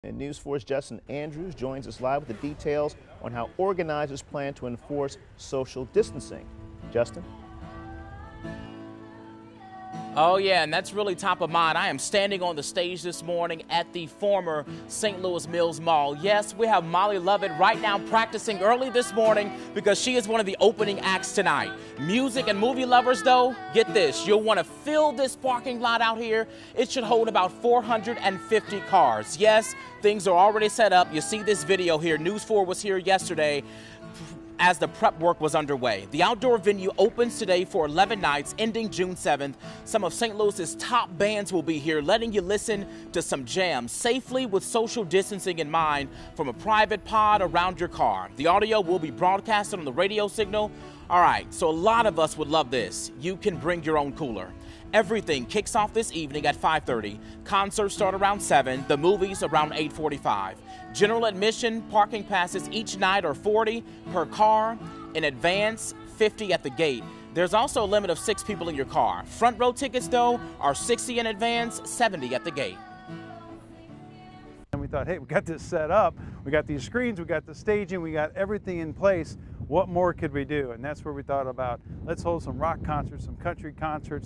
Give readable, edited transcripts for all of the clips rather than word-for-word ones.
And News 4's Justin Andrews joins us live with the details on how organizers plan to enforce social distancing. Justin? Oh yeah, and that's really top of mind. I am standing on the stage this morning at the former St. Louis Mills Mall. Yes, we have Molly Lovett right now practicing early this morning because she is one of the opening acts tonight. Music and movie lovers though, get this, you'll want to fill this parking lot out here. It should hold about 450 cars. Yes, things are already set up. You see this video here. News 4 was here yesterday as the prep work was underway. The outdoor venue opens today for 11 nights, ending June 7th. Some of St. Louis's top bands will be here, letting you listen to some jams safely with social distancing in mind from a private pod around your car. The audio will be broadcasted on the radio signal. All right, so a lot of us would love this. You can bring your own cooler. Everything kicks off this evening at 5:30. Concerts start around 7, the movies around 8:45. General admission parking passes each night are $40 per car. In advance, $50 at the gate. There's also a limit of 6 people in your car. Front row tickets, though, are $60 in advance, $70 at the gate. And we thought, hey, we got this set up. We got these screens, we got the staging, we got everything in place. What more could we do? And that's where we thought about, let's hold some rock concerts, some country concerts.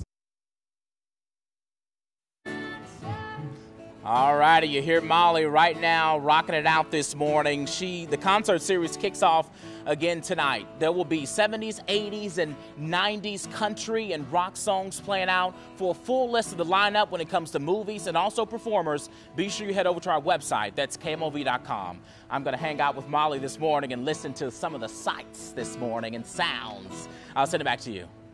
All righty, you hear Molly right now rocking it out this morning. The concert series kicks off again tonight. There will be 70s, 80s, and 90s country and rock songs playing out. For a full list of the lineup when it comes to movies and also performers, be sure you head over to our website. That's KMOV.com. I'm going to hang out with Molly this morning and listen to some of the sights this morning and sounds. I'll send it back to you.